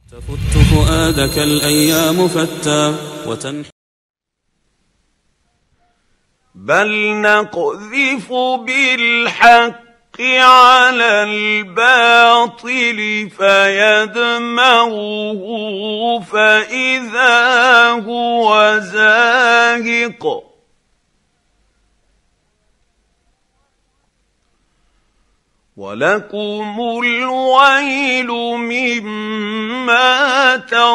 تفت فؤادك الأيام فتى بل نقذف بالحق على الباطل فيدمغه فإذا هو زاهق ولكم الويل مما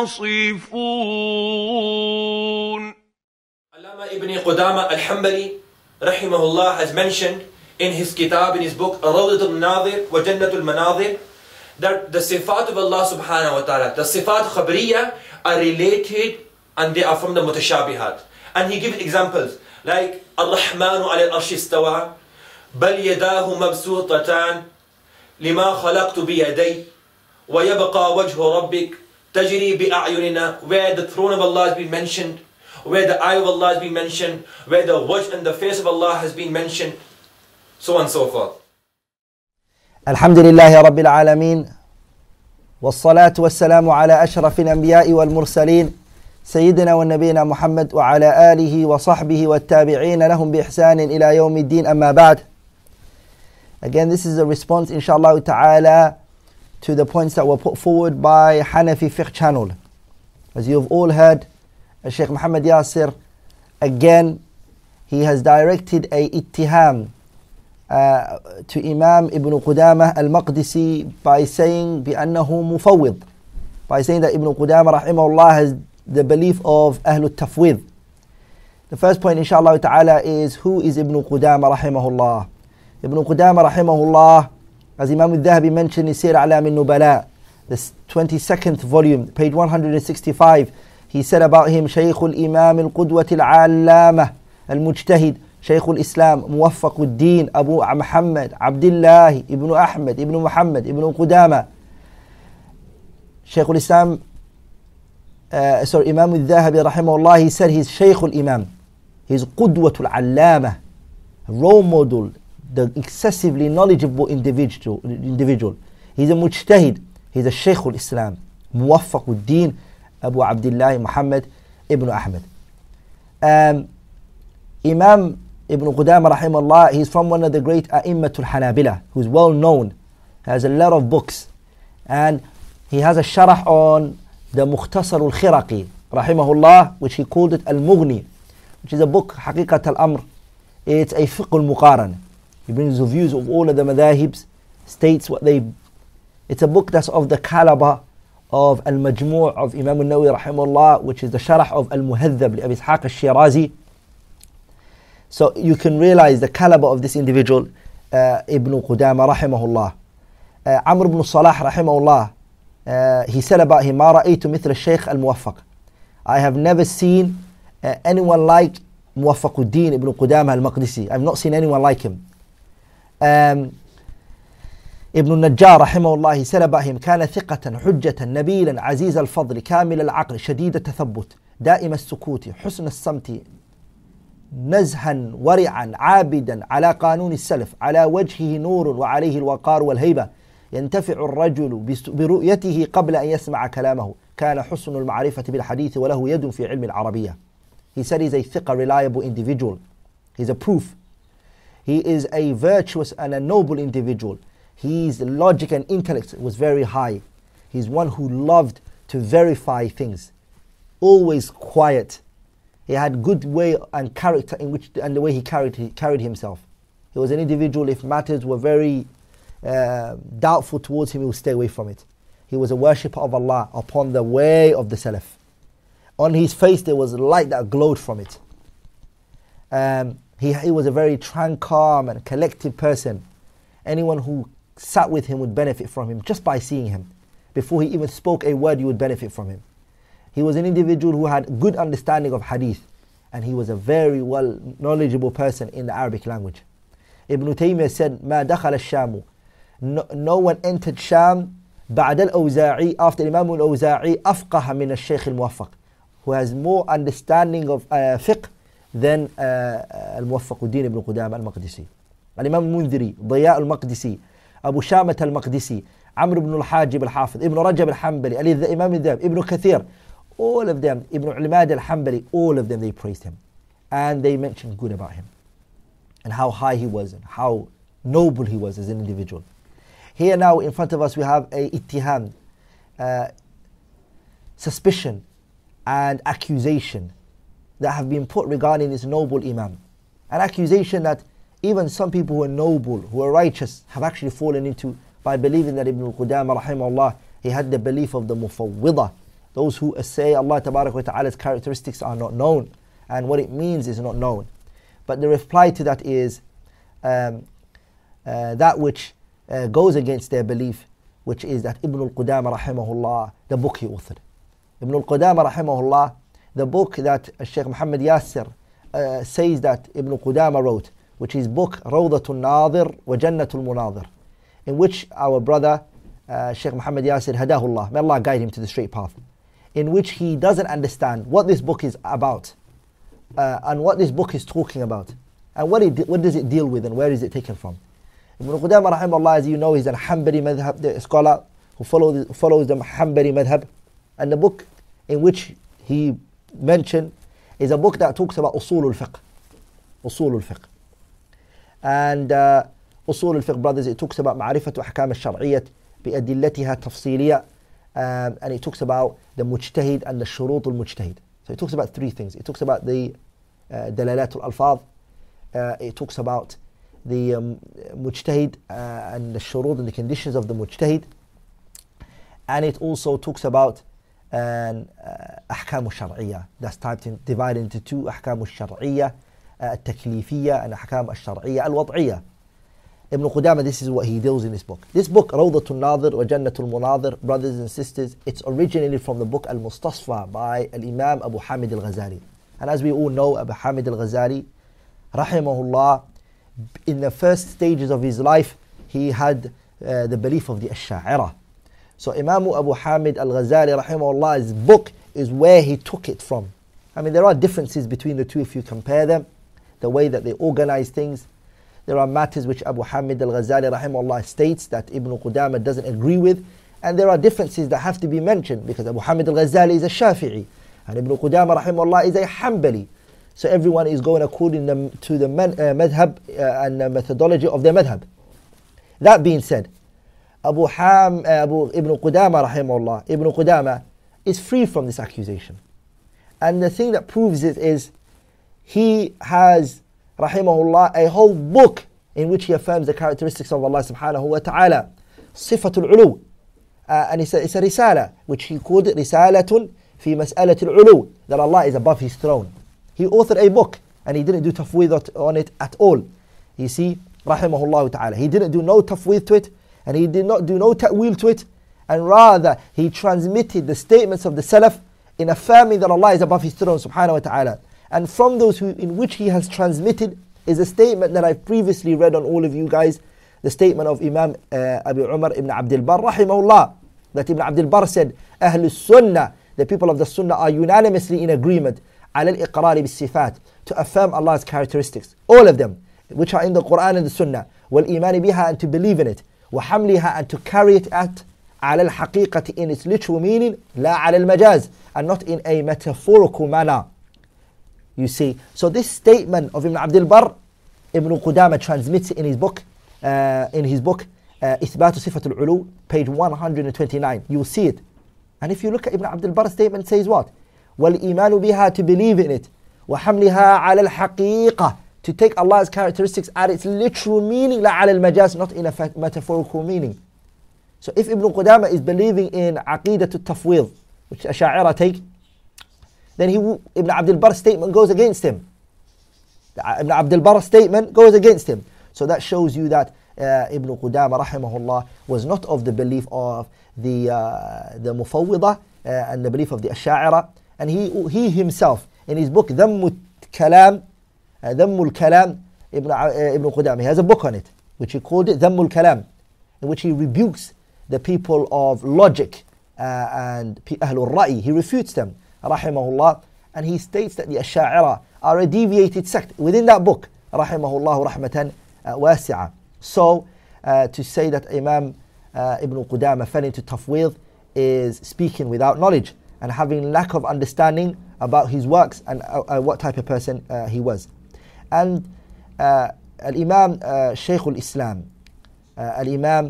تصفون. Allama ibn Qudama al-Hanbali rahimahullah has mentioned in his kitab, in his book Rawdatul Nadir wa Jannatul Manadir, that the sifat of Allah subhanahu wa ta'ala, the sifat khabriyah, are related and they are from the mutashabihat. And he gives examples like Ar-Rahmanu ala al-arshi istawa, bal yadahu mabsutatan lima khalaqtu bi yaday wa yabqa wajhu rabbik tajri bi a'yunina, where the throne of Allah has been mentioned, where the eye of Allah has been mentioned, where the wajh and the face of Allah has been mentioned, so on and so forth. الحمد لله رب العالمين والصلاة والسلام على أشرف الأنبياء والمرسلين سيدنا ونبينا محمد وعلى آله وصحبه والتابعين لهم بإحسان إلى يوم الدين أما بعد. Again, this is a response inshallah ta'ala to the points that were put forward by Hanafi Fiqh channel. As you have all heard, Sheikh Muhammad Yasir, again, he has directed a ittiham to Imam Ibn Qudamah al-Maqdisi by saying بأنه مفوض, by saying that Ibn Qudamah rahimahullah has the belief of Ahlul Tafwid. The first point inshallah ta'ala is, who is Ibn Qudamah rahimahullah? Ibn Qudamah rahimahullah, as Imam al-Dhahabi mentioned in Sir A'lam al-Nubala, the 22nd volume, page 165, he said about him, شيخ الإمام القدوة العلامة المجتهد شيخ الإسلام موفق الدين أبو محمد عبد الله ابن أحمد ابن محمد ابن قدامة. شيخ الإسلام Imam al-Dhahabi rahimahullah, he said he's Shaykh al-Imam, he's قدوة العلامة, role model, the excessively knowledgeable individual. He's a mujtahid, he's a Shaykh al-Islam, موفق الدين Abu Abdullah Muhammad ibn Ahmad. Imam Ibn Qudamah rahimahullah, he's from one of the great A'immatul Hanabila, who's well known, has a lot of books, and he has a sharah on the Mukhtasar al-Khiraqi rahimahullah, which he called it Al-Mughni, which is a book, Haqiqat al-Amr. It's a fiqh al-Muqaran. He brings the views of all of the madahibs, states what they... It's a book that's of the caliber of Al-Majmu' of Imam al-Nawawi rahimahullah, which is the sharh of Al-Muhadhab li Abi Ishaq al-Shirazi. So you can realize the caliber of this individual, Ibn Qudamah rahimahullah. Amr ibn Salah rahimahullah, he said about him, ما رأيت مثل الشيخ الموفق. I have never seen anyone like Muwaffaq al-Din Ibn Qudamah al-Maqdisi. I've not seen anyone like him. ابن النجار رحمه الله, he said about him, كان ثقة حجة نبيلا عزيز الفضل كامل العقل شديد التثبت دائم السكوت حسن الصمت نزها ورعا عابدا على قانون السلف على وجهه نور وعليه الوقار والهيبة ينتفع الرجل برؤيته قبل أن يسمع كلامه كان حسن المعرفة بالحديث وله يد في علم العربية. He said he's a ثقة, reliable individual. He's a proof. He is a virtuous and a noble individual. His logic and intellect was very high. He's one who loved to verify things. Always quiet. He had good way and character in which and the way he carried himself. He was an individual, if matters were very doubtful towards him, he would stay away from it. He was a worshipper of Allah upon the way of the Salaf. On his face there was light that glowed from it. He was a very calm and collected person. Anyone who sat with him would benefit from him just by seeing him. Before he even spoke a word, you would benefit from him. He was an individual who had good understanding of hadith, and he was a very well knowledgeable person in the Arabic language. Ibn Taymiyyah said, ما دخل الشام, no one entered Sham بعد الأوزاعي, after Imam al-Awza'i, أفقه من الشيخ الموفق, who has more understanding of fiqh than الموفق الدين Ibn Qudamah al-Maqdisi. Al-Imam al-Mundhiri, Diya al-Maqdisi, Abu Shamat al-Maqdisi, Amr ibn al-Hajib al-Hafidh, Ibn Rajab al-Hanbali, Imam al-Dhahab, Ibn Kathir, all of them, Ibn Imad al-Hanbali, all of them, they praised him. And they mentioned good about him. And how high he was and how noble he was as an individual. Here now in front of us we have a ittiham, suspicion and accusation that have been put regarding this noble Imam. An accusation that even some people who are noble, who are righteous, have actually fallen into by believing that Ibn Qudama rahimahullah, he had the belief of the Mufawwidah, those who say Allah Tabarak wa Ta'ala's characteristics are not known and what it means is not known. But the reply to that is that which goes against their belief, which is that Ibn al-Qudama rahimahullah, the book he authored. Ibn al-Qudama rahimahullah, the book that Shaykh Muhammad Yasir says that Ibn Qudama wrote, which is book Rawdatul Nadir wa Jannatul Munadir, in which our brother Shaykh Muhammad Yasir hadahullah, may Allah guide him to the straight path, in which he doesn't understand what this book is about and what this book is talking about and what does it deal with and where is it taken from. Ibn Qudama rahimahullah, as you know, is a Hanbali madhab, the scholar who follows the Hanbali madhab, and the book in which he mentioned is a book that talks about usul al-fiqh. Usul al-fiqh. And usul al-fiqh, brothers, it talks about ma'rifatu ahkam al-shar'iyyah bi'adillatiha tafsiliyah, and it talks about the mujtahid and the shurut al-mujtahid. So it talks about three things. It talks about the dalalat al-alfaz, it talks about the mujtahid and the shurut and the conditions of the mujtahid, and it also talks about ahkam al-shar'iyyah. That's divided into two: ahkam al-shar'iyyah al-taklifiyah and ahkam al-shar'iyyah al-wad'iyyah. Ibn Qudama, this is what he deals in this book. This book, Rawdatul Nadir wa Jannatul Munadir, brothers and sisters, it's originally from the book Al-Mustasfa by Al-Imam Abu Hamid Al-Ghazali. And as we all know, Abu Hamid Al-Ghazali, rahimahullah, in the first stages of his life, he had the belief of the Ash'a'ira. So Imam Abu Hamid Al-Ghazali, rahimahullah's book is where he took it from. I mean, there are differences between the two if you compare them, the way that they organize things. There are matters which Abu Hamid Al-Ghazali rahimahullah states that Ibn Qudama doesn't agree with, and there are differences that have to be mentioned because Abu Hamid Al-Ghazali is a Shafi'i and Ibn Qudama rahimahullah is a Hanbali. So everyone is going according to the madhab and the methodology of their madhab. That being said, Ibn Qudama rahimahullah, Ibn Qudama is free from this accusation. And the thing that proves it is he has rahimahullah a whole book in which he affirms the characteristics of Allah subhanahu wa ta'ala, Sifatul Ulu, and it's a risala which he called it Risalatun fi Mas'alatul Ulu, that Allah is above his throne. He authored a book and he didn't do tafweed on it at all. You see, rahimahullah ta'ala, he didn't do no tafweed to it and he did not do no ta'wil to it, and rather he transmitted the statements of the Salaf in affirming that Allah is above his throne subhanahu wa ta'ala. And from those in which he has transmitted is a statement that I've previously read on all of you guys, the statement of Imam Abu Umar ibn Abdul Barr rahimahullah, that Ibn Abdul Barr said, Ahlul Sunnah, the people of the Sunnah are unanimously in agreement, ala al-iqrari bis-sifat, to affirm Allah's characteristics, all of them, which are in the Quran and the Sunnah, wal-imani biha, and to believe in it, wa hamliha, and to carry it at ala al-haqiqati, in its literal meaning, la ala al-majaz, and not in a metaphorical manner. You see, so this statement of Ibn Abdul Barr, Ibn Qudama transmits it in his book, Ithbatu Sifatul Ulu, page 129. You will see it. And if you look at Ibn Abdul Barr's statement, it says what? وَالْإِيمَانُ بِهَا, to believe in it. وَحَمْلِهَا عَلَى الْحَقِيقَةِ, to take Allah's characteristics at its literal meaning, la ala al-majaz, not in a metaphorical meaning. So if Ibn Qudama is believing in Aqidatul Tafweed, which Ash'a'ira take, then Ibn Abdul Barr's statement goes against him. Ibn Abdul Barr's statement goes against him. So that shows you that Ibn Qudama rahimahullah was not of the belief of the Mufawwidah and the belief of the Ash'a'ira. And he himself, in his book Dhammul Kalam, Ibn Qudama, he has a book on it, which he called it Dhammul Kalam, in which he rebukes the people of logic and Ahlul Ra'i. He refutes them, rahimahullah, and he states that the Ash'a'ira are a deviated sect within that book, rahimahullah rahmatan wasi'a. So to say that Imam Ibn Qudama fell into tafwid is speaking without knowledge and having lack of understanding about his works and what type of person he was. And Al-Imam Shaykh al-Islam, Al-Imam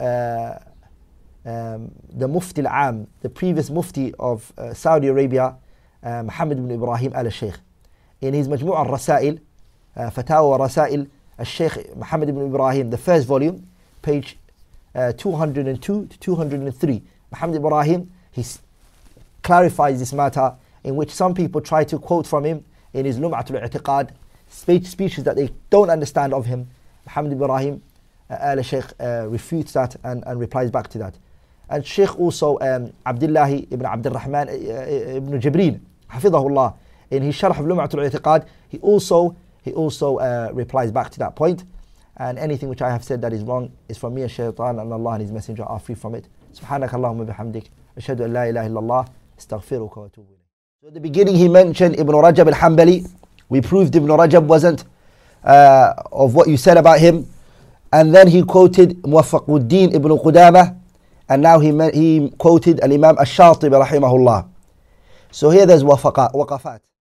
the Mufti al-Am, the previous Mufti of Saudi Arabia, Muhammad ibn Ibrahim al-Shaykh, in his Majmu' al-Rasail, Fatawa Rasail al-Shaykh Muhammad ibn Ibrahim, the first volume, page 202 to 203, Muhammad Ibrahim, he clarifies this matter, in which some people try to quote from him in his Lum'atul I'tiqad, speeches that they don't understand of him. Muhammad Ibrahim al-Shaykh refutes that and replies back to that. And Shaykh also Abdullah ibn Abdul Rahman ibn Jibreel, Hafidhahullah, in his Sharh of Lum'atul I'tiqad, he also replies back to that point. And anything which I have said that is wrong is from me and Shaitan, and Allah and His Messenger are free from it. Subhanak Allahumma bihamdik, ashhadu an la ilaha illallah, astaghfiruka wa atubu ilayk. So at the beginning he mentioned Ibn Rajab al-Hanbali. We proved Ibn Rajab wasn't of what you said about him. And then he quoted Muwaffaquddin Ibn Qudamah, and now he quoted Al-Imam Ash-Shatibi rahimahullah. So here there's waqafat.